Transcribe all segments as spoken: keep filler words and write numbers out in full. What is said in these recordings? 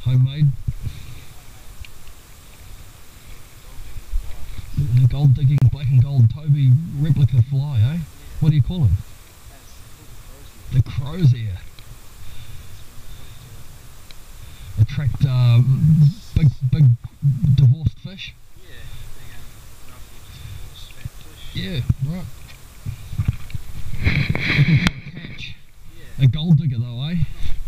Homemade. The gold digging black and gold Toby replica fly, eh? What do you call him? The crozier. Attract uh, big, big divorced fish. Yeah, right. Looking for a catch. A gold digger though, eh?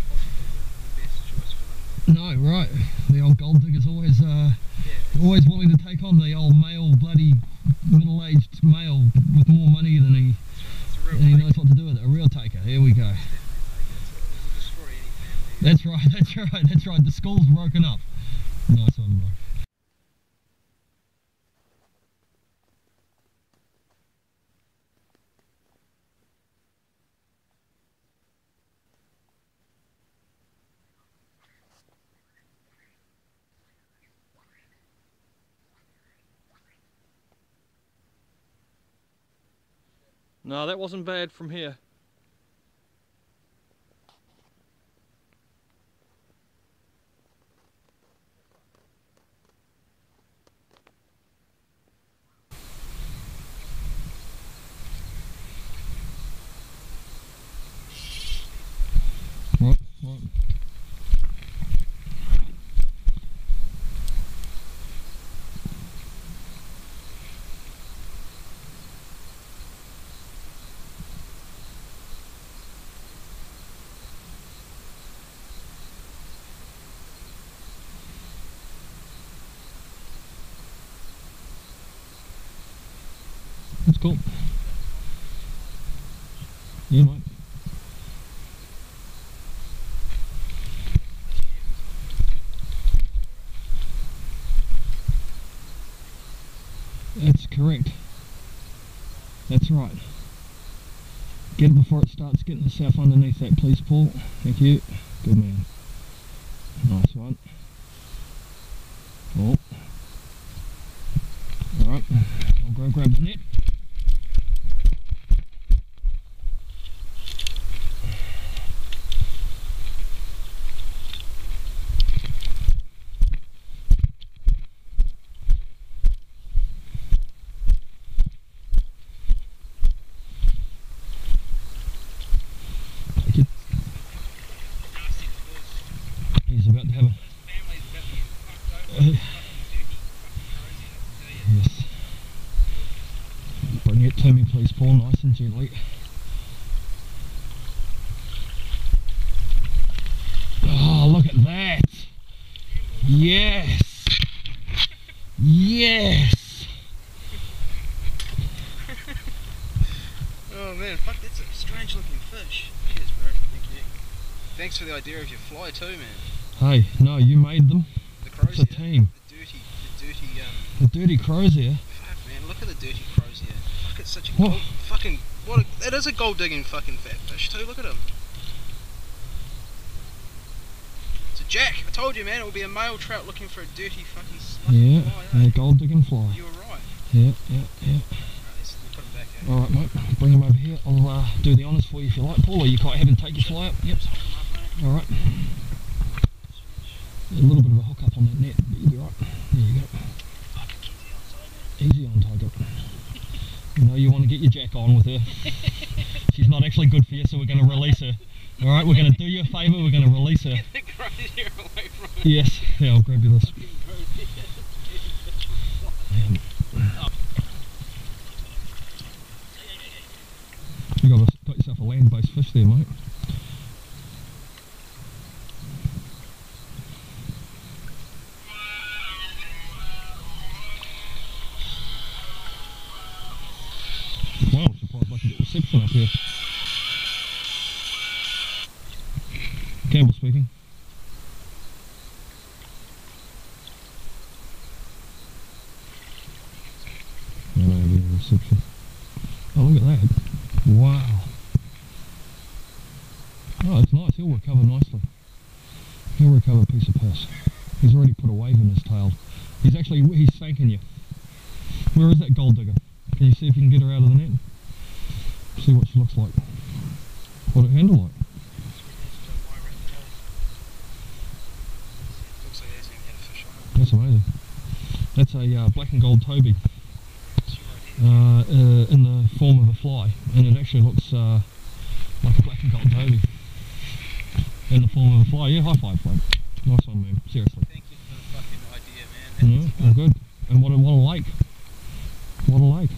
No, right. The old gold digger's always uh, always willing to take on the old male, bloody middle-aged male with more money than he, than he knows what to do with it. A real taker. Here we go. That's right, that's right, that's right. The school's broken up. Nice one, bro. No, that wasn't bad from here. Right, right. That's cool. Yeah, mate. That's correct. That's right. Get it before it starts getting itself underneath that, please, Paul. Thank you. Good man. Nice one. Oh. Alright. I'll go grab the net. He's about to have a... Uh, yes. Bring it to me, please, Paul, nice and gently. Oh, look at that! Yes! Yes! Oh man, fuck, that's a strange looking fish. Cheers, bro. Thank you. Thanks for the idea of your fly too, man. Hey, no, you made them. The crozier. It's a team. The dirty, the dirty, um... The dirty crozier. Fuck, man, look at the dirty crozier. Fuck, it's such a What? gold... Fucking... What a... That is a gold digging fucking fat fish too, look at him. It's a jack. I told you, man, it will be a male trout looking for a dirty fucking fucking Yeah, fly, eh? yeah, gold digging fly. You were right. Yeah, yeah, yeah. Right, let's put him back, eh? Alright, mate, bring him over here. I'll uh, do the honours for you if you like, Paul, or you quite haven't take your fly up. Yep. Alright. A little bit of a hook up on that net, but you'll be right. There you go. Easy on, Tiger. You know you want to get your jack on with her. She's not actually good for you, so we're going to release her. Alright, we're going to do you a favour, we're going to release her. Get the crozier away from it. Yes, yeah, I'll grab you this. Um, you got, a, got yourself a land-based fish there, mate. Wow, I'm surprised I can get reception up here. Campbell speaking. I don't have any reception. Oh, look at that. Wow. Oh, it's nice. He'll recover nicely. He'll recover a piece of piss. He's already put a wave in his tail. He's actually, he's thanking you. Where is that gold digger? Can you see if you can get her out of the net? See what she looks like. What it handle like? That's amazing. That's a uh, black and gold Toby It's your idea. uh, uh, in the form of a fly, and it actually looks uh, like a black and gold Toby in the form of a fly. Yeah, high five, Fred. Nice one, man. Seriously. Thank you for the fucking idea, man. Yeah, That's all good. And what a, what a lake. What a lake.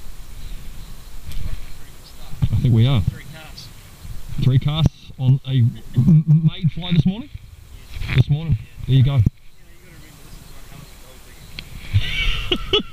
I think we are. Three casts. Three casts on a m- m- made fly this morning? This morning. There you go. You know, you gotta remember this is one hell of a gold digger.